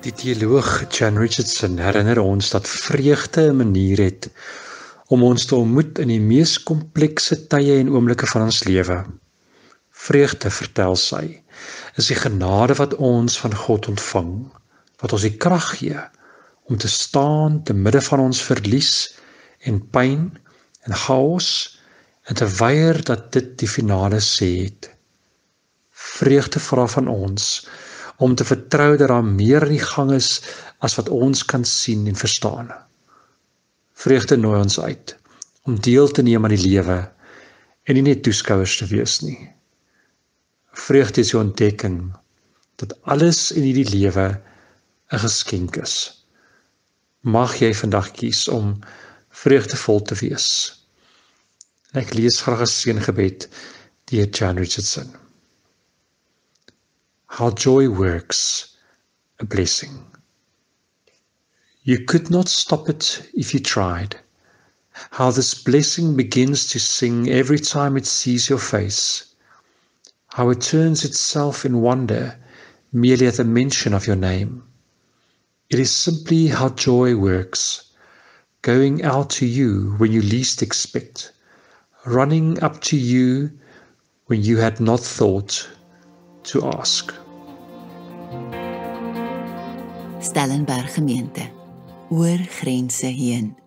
Die teoloog Jan Richardson herinner ons dat vreugde 'n manier het om ons te ontmoet in die mees komplekse tye en oomblikke van ons lewe. Vreugde, vertel sy, is die genade wat ons van God ontvang, wat ons die krag gee om te staan te midde van ons verlies en pyn en chaos en te weier dat dit die finale sê het. Vreugde vra van ons om te vertrou dat daar meer in die gang is as wat ons kan sien en verstaan. Vreugde nooi ons uit om deel te neem aan die lewe en nie net toeskouers te wees nie. Vreugde is die ontdekking dat alles in hierdie lewe 'n geskenk is. Mag jy vandag kies om vreugdevol te wees. En ek lees graag 'n seëngebed deur Jan Richardson. How joy works, a blessing. You could not stop it if you tried. How this blessing begins to sing every time it sees your face. How it turns itself in wonder merely at the mention of your name. It is simply how joy works, going out to you when you least expect, running up to you when you had not thought to ask. Stellenberg-gemeente, oor grense heen.